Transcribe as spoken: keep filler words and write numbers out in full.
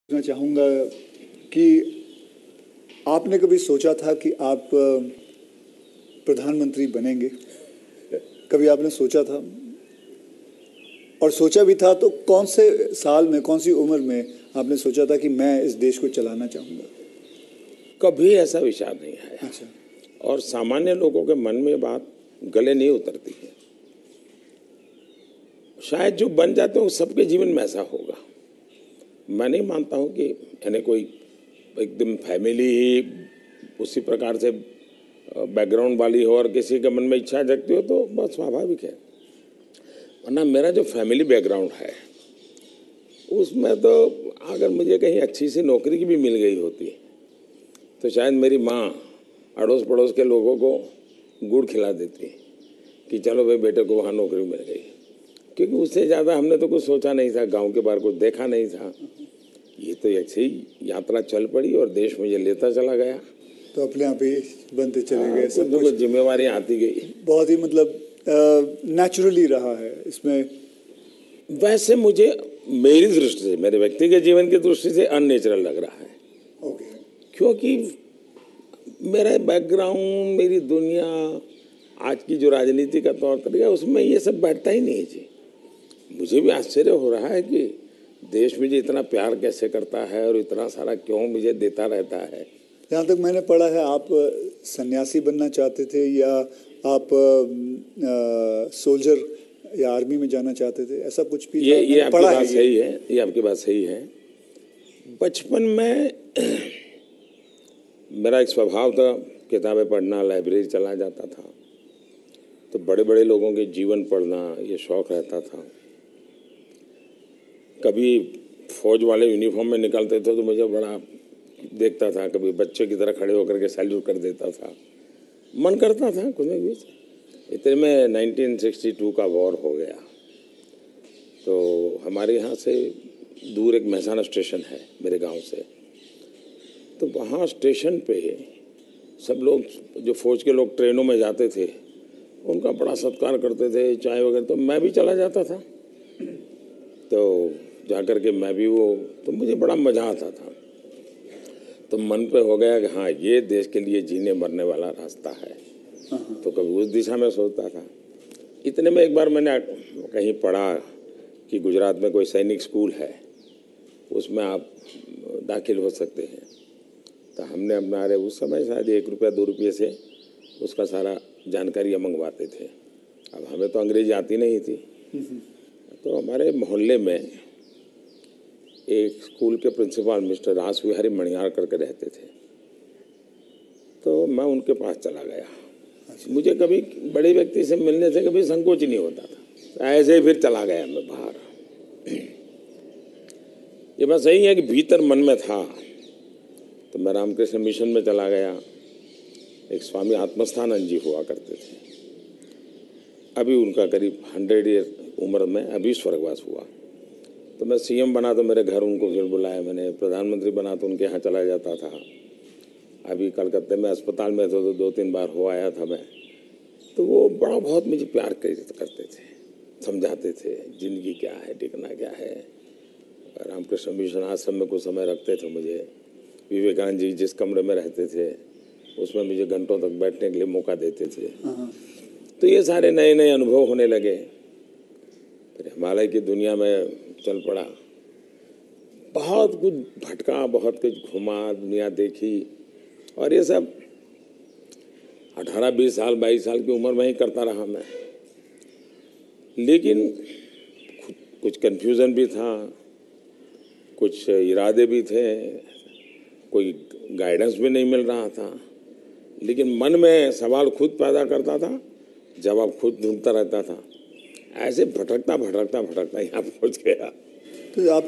मैं चाहूँगा कि आपने कभी सोचा था कि आप प्रधानमंत्री बनेंगे? कभी आपने सोचा था? और सोचा भी था तो कौन से साल में, कौन सी उम्र में आपने सोचा था कि मैं इस देश को चलाना चाहूँगा? कभी ऐसा विचार नहीं आया। अच्छा। और सामान्य लोगों के मन में बात गले नहीं उतरती है। शायद जो बन जाते हो सबके जीवन में ऐसा होगा। मैं नहीं मानता हूँ कि यानी कोई एकदम फैमिली ही उसी प्रकार से बैकग्राउंड वाली हो और किसी के मन में इच्छा जगती हो तो बहुत स्वाभाविक है। वरना मेरा जो फैमिली बैकग्राउंड है उसमें तो अगर मुझे कहीं अच्छी सी नौकरी की भी मिल गई होती तो शायद मेरी माँ अड़ोस पड़ोस के लोगों को गुड़ खिला देती कि चलो भाई बेटे को वहाँ नौकरी मिल गई, क्योंकि उससे ज़्यादा हमने तो कुछ सोचा नहीं था, गांव के बाहर कुछ देखा नहीं था। ये तो ऐसे ही यात्रा चल पड़ी और देश मुझे लेता चला गया, तो अपने आप ही बनते चले गए। सब कुछ जिम्मेवारी आती गई। बहुत ही मतलब नेचुरली रहा है इसमें। वैसे मुझे मेरी दृष्टि से, मेरे व्यक्तिगत जीवन की दृष्टि से अननेचुरल लग रहा है। ओके। क्योंकि मेरा बैकग्राउंड, मेरी दुनिया, आज की जो राजनीति का तौर तरीका, उसमें ये सब बैठता ही नहीं जी। मुझे भी आश्चर्य हो रहा है कि देश मुझे इतना प्यार कैसे करता है और इतना सारा क्यों मुझे देता रहता है। जहाँ तक मैंने पढ़ा है आप सन्यासी बनना चाहते थे या आप सोल्जर या आर्मी में जाना चाहते थे, ऐसा कुछ भी? ये ये आपकी बात सही है, ये आपकी बात सही है। बचपन में मेरा एक स्वभाव था किताबें पढ़ना, लाइब्रेरी चला जाता था, तो बड़े बड़े लोगों के जीवन पढ़ना ये शौक रहता था। कभी फौज वाले यूनिफॉर्म में निकलते थे तो मुझे बड़ा देखता था, कभी बच्चे की तरह खड़े होकर के सैल्यूट कर देता था, मन करता था कुछ न कुछ। इतने में नाइनटीन सिक्सटी टू का वॉर हो गया, तो हमारे यहाँ से दूर एक मेहसाना स्टेशन है मेरे गांव से, तो वहाँ स्टेशन पे सब लोग, जो फौज के लोग ट्रेनों में जाते थे, उनका बड़ा सत्कार करते थे, चाय वगैरह, तो मैं भी चला जाता था। तो जा कर के मैं भी वो, तो मुझे बड़ा मज़ा आता था। तो मन पे हो गया कि हाँ ये देश के लिए जीने मरने वाला रास्ता है, तो कभी उस दिशा में सोचता था। इतने में एक बार मैंने कहीं पढ़ा कि गुजरात में कोई सैनिक स्कूल है, उसमें आप दाखिल हो सकते हैं। तो हमने अपना, अरे उस समय शायद एक रुपया दो रुपये से उसका सारा जानकारियाँ मंगवाते थे। अब हमें तो अंग्रेजी आती नहीं थी, तो हमारे मोहल्ले में एक स्कूल के प्रिंसिपल मिस्टर रास विहारी मणियार करके रहते थे, तो मैं उनके पास चला गया। मुझे कभी बड़े व्यक्ति से मिलने से कभी संकोच नहीं होता था, ऐसे ही फिर चला गया मैं बाहर। ये बात सही है कि भीतर मन में था, तो मैं रामकृष्ण मिशन में चला गया। एक स्वामी आत्मस्थानंद जी हुआ करते थे, अभी उनका करीब हंड्रेड ईयर उम्र में अभी स्वर्गवास हुआ। तो मैं सीएम बना तो मेरे घर उनको फिर बुलाया मैंने, प्रधानमंत्री बना तो उनके यहाँ चला जाता था। अभी कलकत्ते में अस्पताल में तो, तो दो तीन बार हो आया था मैं। तो वो बड़ा बहुत मुझे प्यार करते थे, समझाते थे जिंदगी क्या है, टिकना क्या है। रामकृष्ण मिशन आश्रम में कुछ समय रखते थे मुझे। विवेकानंद जी जिस कमरे में रहते थे उसमें मुझे घंटों तक बैठने के लिए मौका देते थे। तो ये सारे नए नए अनुभव होने लगे। फिर हिमालय की दुनिया में चल पड़ा, बहुत कुछ भटका, बहुत कुछ घुमा, दुनिया देखी, और ये सब अठारह बीस साल बाईस साल की उम्र में ही करता रहा मैं। लेकिन कुछ कन्फ्यूज़न भी था, कुछ इरादे भी थे, कोई गाइडेंस भी नहीं मिल रहा था, लेकिन मन में सवाल खुद पैदा करता था, जवाब खुद ढूंढता रहता था। ऐसे भटकता भटकता भटकता यहाँ पहुँच गया। तो आप